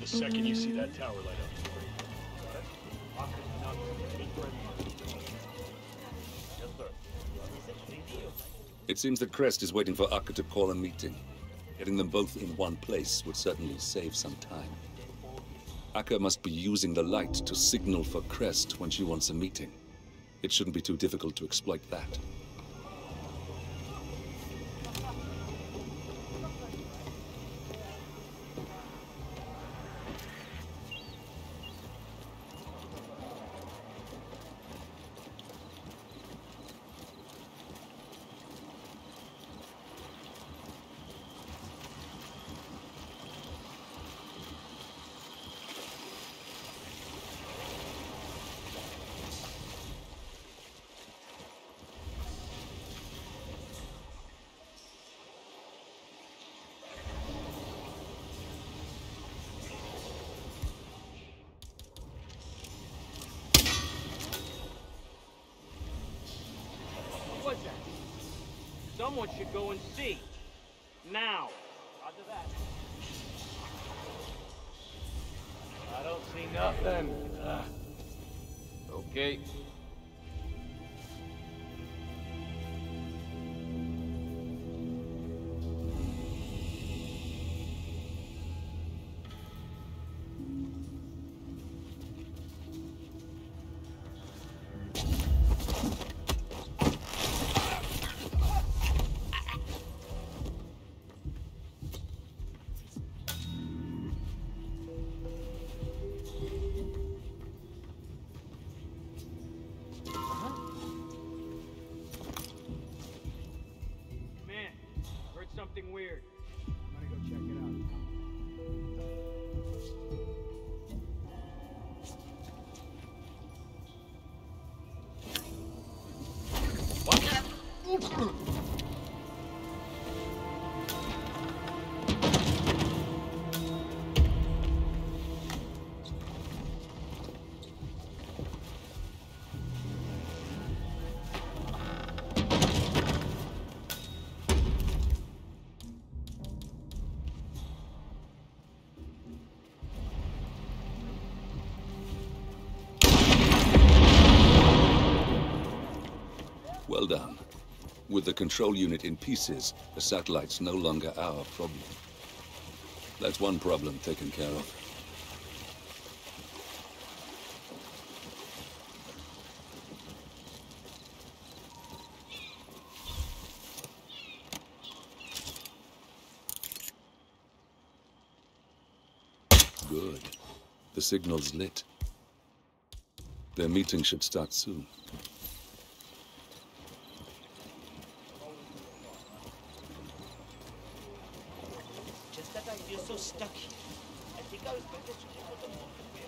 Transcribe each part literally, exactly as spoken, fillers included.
The second you see that tower light up. It seems that Crest is waiting for Akka to call a meeting. Getting them both in one place would certainly save some time. Akka must be using the light to signal for Crest when she wants a meeting. It shouldn't be too difficult to exploit that. Someone should go and see. Now. Roger that. I don't see nothing. Ugh. Okay. Something weird. I'm gonna go check it out. What? Well done. With the control unit in pieces, the satellite's no longer our problem. That's one problem taken care of. Good. The signal's lit. Their meeting should start soon. So stuck here. I think I was better to keep with the more prepared.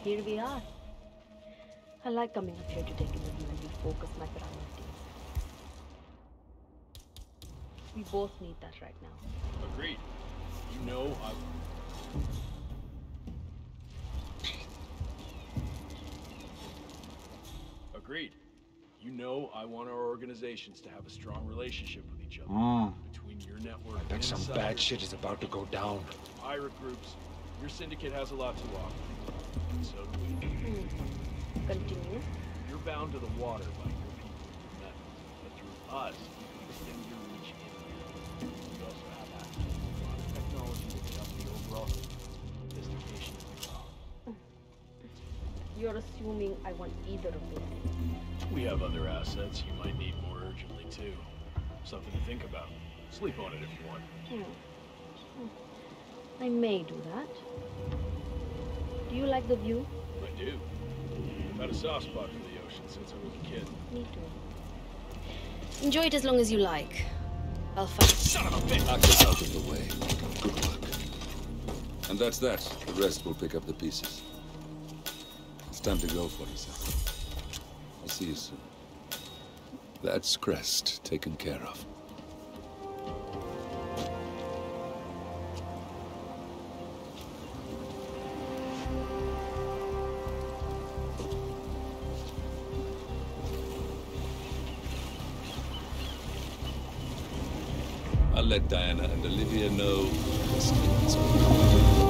here we are. I like coming up here to take a review and refocus my priorities. We both need that right now. Agreed. You know I... Agreed. You know I want our organizations to have a strong relationship with each other. Mm. Between your network I bet and some Insider, bad shit is about to go down. pirate groups, your syndicate has a lot to offer. And so do we. Hmm. Continue. You're bound to the water by your people and your methods, but through us, extend your reach in here. We also have access to a lot of technology that can help the overall sophistication of the job. You're assuming I want either of those things. We have other assets you might need more urgently too. Something to think about. Sleep on it if you want. Hmm. Hmm. I may do that. Do you like the view? I do. I've had a soft spot for the ocean since I was a kid. Me too. Enjoy it as long as you like. I'll find... Son of a bitch! Akka's out of the way. Good work. And that's that. The rest will pick up the pieces. It's time to go, forty-seven. I'll see you soon. That's Crest taken care of. I'll let Diana and Olivia know this is